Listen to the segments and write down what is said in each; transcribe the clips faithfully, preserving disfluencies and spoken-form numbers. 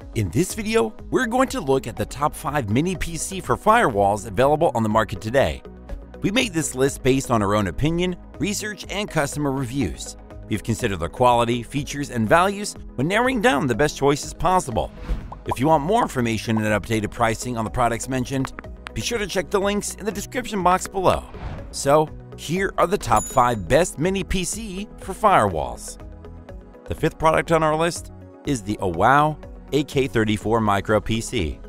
In this video, we're going to look at the top five mini P C for firewalls available on the market today. We made this list based on our own opinion, research, and customer reviews. We've considered their quality, features, and values when narrowing down the best choices possible. If you want more information and updated pricing on the products mentioned, be sure to check the links in the description box below. So, here are the top five best mini P C for firewalls. The fifth product on our list is the AWOW A K thirty-four Micro P C.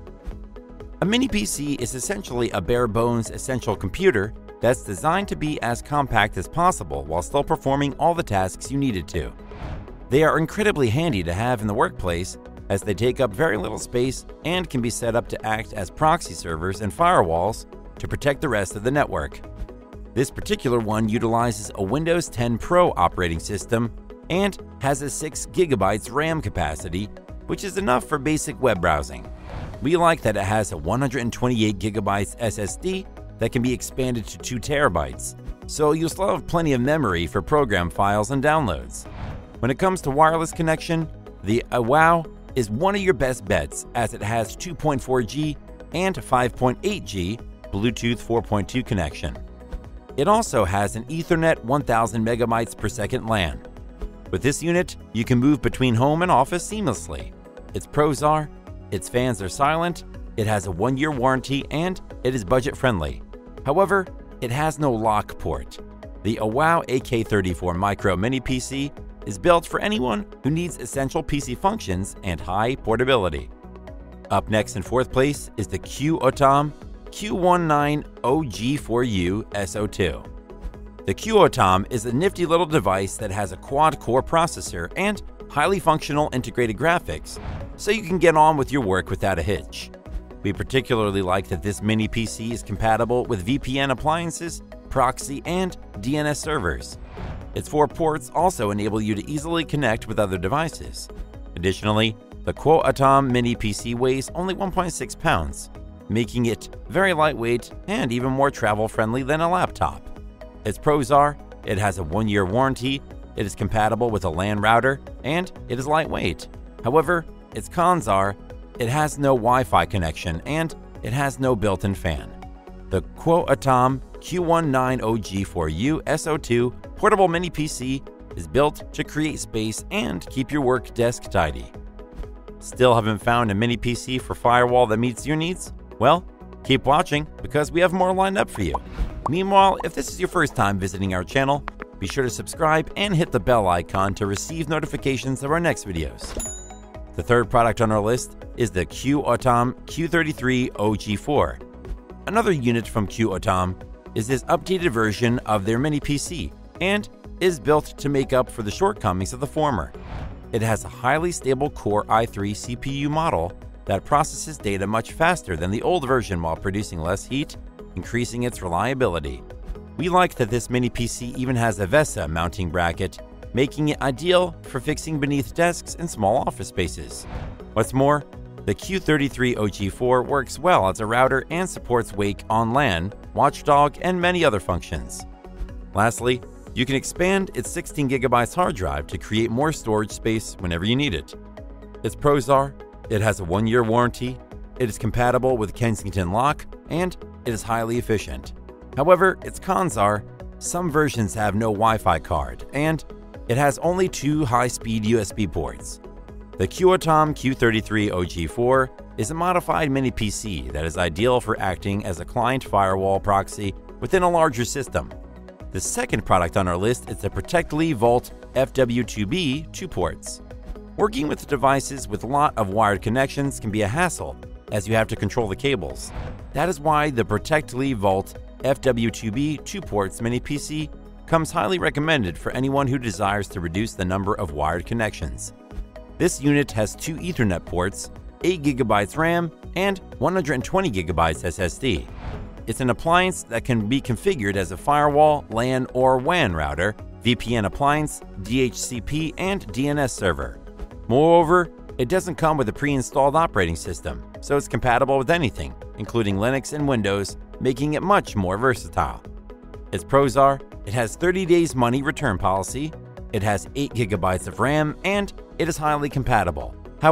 A mini P C is essentially a bare bones essential computer that's designed to be as compact as possible while still performing all the tasks you need it to. They are incredibly handy to have in the workplace as they take up very little space and can be set up to act as proxy servers and firewalls to protect the rest of the network. This particular one utilizes a Windows ten Pro operating system and has a six gigabytes RAM capacity, which is enough for basic web browsing. We like that it has a one hundred twenty-eight gigabytes S S D that can be expanded to two terabytes, so you'll still have plenty of memory for program files and downloads. When it comes to wireless connection, the AWOW is one of your best bets as it has two point four G and five point eight G Bluetooth four point two connection. It also has an Ethernet one thousand megabytes per second LAN. With this unit, you can move between home and office seamlessly. Its pros are, its fans are silent, it has a one-year warranty, and it is budget-friendly. However, it has no lock port. The AWOW A K thirty-four Micro Mini P C is built for anyone who needs essential P C functions and high portability. Up next in fourth place is the Qotom Q one nine zero G four U S O two. The Qotom is a nifty little device that has a quad-core processor and highly functional integrated graphics, so you can get on with your work without a hitch. We particularly like that this mini P C is compatible with V P N appliances, proxy, and D N S servers. Its four ports also enable you to easily connect with other devices. Additionally, the Qotom Mini P C weighs only one point six pounds, making it very lightweight and even more travel-friendly than a laptop. Its pros are, it has a one-year warranty, it is compatible with a LAN router, and it is lightweight. However, its cons are, it has no Wi-Fi connection and it has no built-in fan. The Qotom Q one nine zero G four U S O two portable mini P C is built to create space and keep your work desk tidy. Still haven't found a mini P C for firewall that meets your needs? Well, keep watching because we have more lined up for you. Meanwhile, if this is your first time visiting our channel, be sure to subscribe and hit the bell icon to receive notifications of our next videos. The third product on our list is the Qotom Q three thirty G four. Another unit from Qotom is this updated version of their mini P C and is built to make up for the shortcomings of the former. It has a highly stable Core i three C P U model that processes data much faster than the old version while producing less heat, increasing its reliability. We like that this mini P C even has a VESA mounting bracket, making it ideal for fixing beneath desks in small office spaces. What's more, the Q three thirty G four works well as a router and supports Wake on LAN, Watchdog, and many other functions. Lastly, you can expand its sixteen gigabytes hard drive to create more storage space whenever you need it. Its pros are, it has a one-year warranty, it is compatible with Kensington lock, and it is highly efficient. However, its cons are, some versions have no Wi-Fi card, and it has only two high-speed U S B ports. The Qotom Q three thirty G four is a modified mini P C that is ideal for acting as a client firewall proxy within a larger system. The second product on our list is the Protectli Volt F W two B two ports. Working with devices with a lot of wired connections can be a hassle, as you have to control the cables. That is why the Protectli Volt F W two B two ports mini P C comes highly recommended for anyone who desires to reduce the number of wired connections. This unit has two Ethernet ports, eight gigabytes RAM, and one hundred twenty gigabytes S S D. It's an appliance that can be configured as a firewall, LAN, or W A N router, V P N appliance, D H C P, and D N S server. Moreover, it doesn't come with a pre-installed operating system, so it's compatible with anything, including Linux and Windows, making it much more versatile. Its pros are, it has thirty days money return policy, it has eight gigabytes of RAM, and it is highly compatible. However,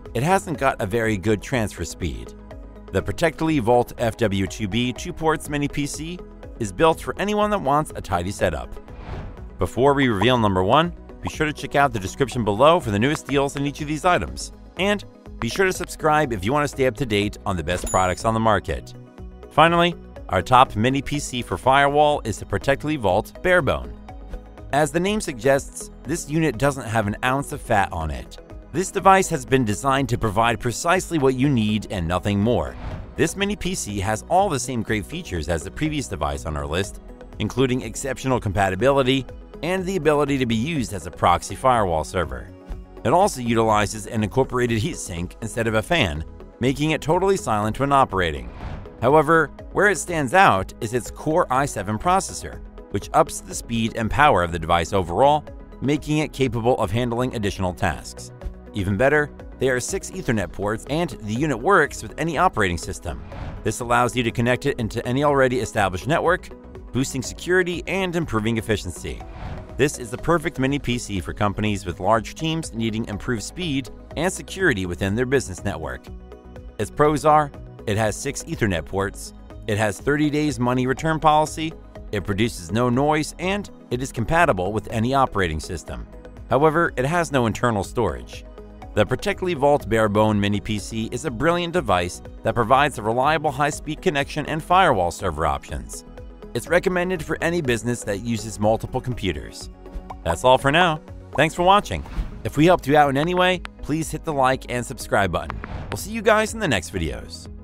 it hasn't got a very good transfer speed. The Protectli Vault F W two B two ports Mini P C is built for anyone that wants a tidy setup. Before we reveal number one, be sure to check out the description below for the newest deals on each of these items. And be sure to subscribe if you want to stay up to date on the best products on the market. Finally, our top Mini P C for Firewall is the Protectli Vault Barebone. As the name suggests, this unit doesn't have an ounce of fat on it. This device has been designed to provide precisely what you need and nothing more. This Mini P C has all the same great features as the previous device on our list, including exceptional compatibility and the ability to be used as a proxy firewall server. It also utilizes an incorporated heatsink instead of a fan, making it totally silent when operating. However, where it stands out is its Core i seven processor, which ups the speed and power of the device overall, making it capable of handling additional tasks. Even better, there are six Ethernet ports and the unit works with any operating system. This allows you to connect it into any already established network, boosting security and improving efficiency. This is the perfect Mini P C for companies with large teams needing improved speed and security within their business network. Its pros are, it has six Ethernet ports, it has thirty days money return policy, it produces no noise, and it is compatible with any operating system. However, it has no internal storage. The Protectli Vault Barebone Mini P C is a brilliant device that provides a reliable high-speed connection and firewall server options. It's recommended for any business that uses multiple computers. That's all for now. Thanks for watching. If we helped you out in any way, please hit the like and subscribe button. We'll see you guys in the next videos.